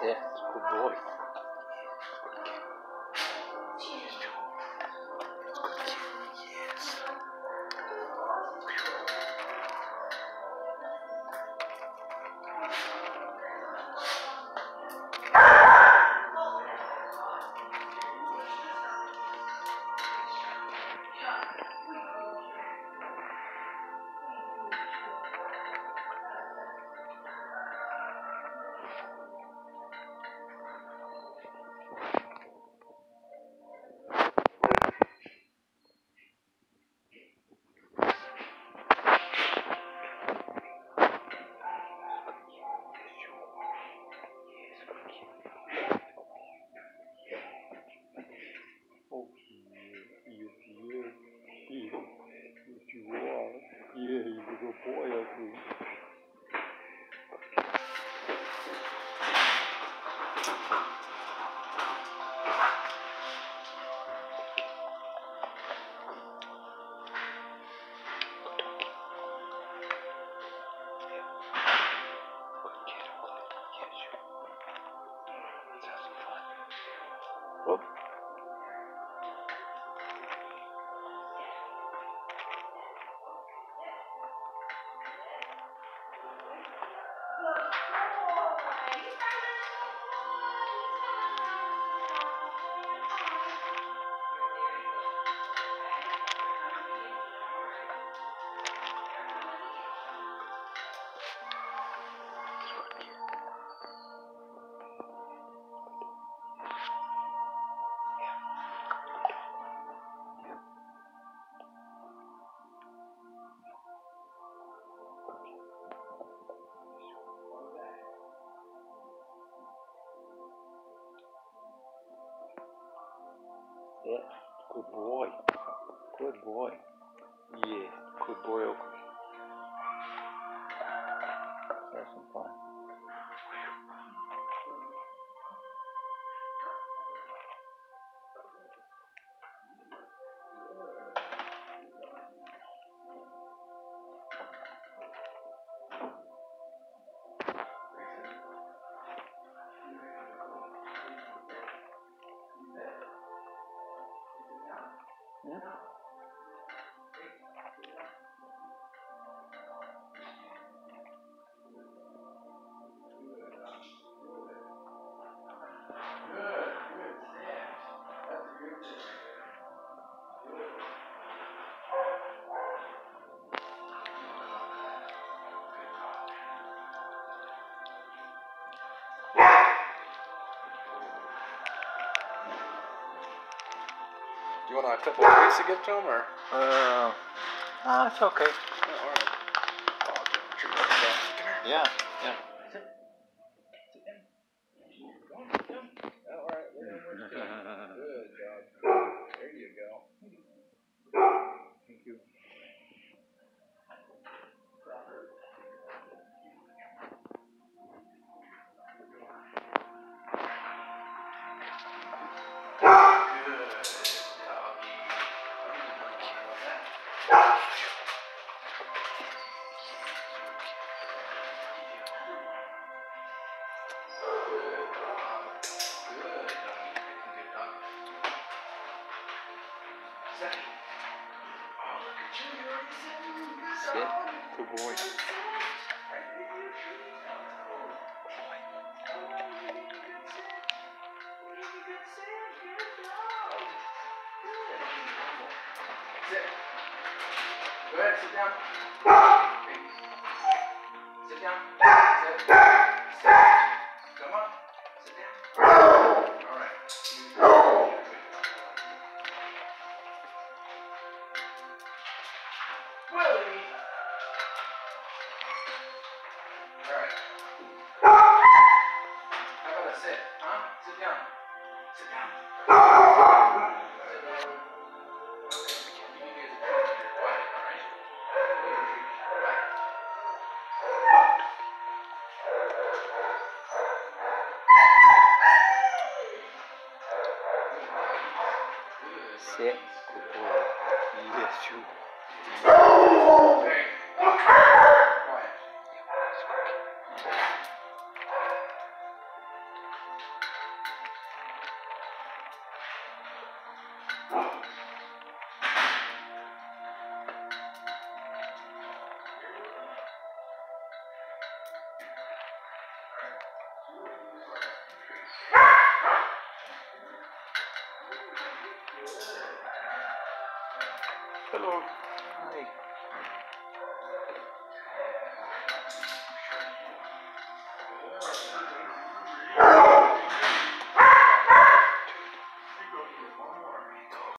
Sit. Good boy. Oh, yes, you are. Yeah, he's a good boy, I think. Oh. Yeah, good boy. Good boy. Yeah, good boy, Oakley. Have some fun. Yeah. Do you want a couple of treats to give to him, or? It's okay. Oh, all right. Oh, treat yourself. Come here. Yeah, yeah. Sit. Sit down. Come. Oh, all right. Good job. There you go. Thank you. Sit. Good boy. Sit. Go ahead, sit down. Sit down. Sit. Sit. Come on. Sit down. All right. Willie. All right. How about a sit? Huh? Sit down. Sit down. Sit down. Sit. Good boy. Yes, you. Okay. Quiet. Hello.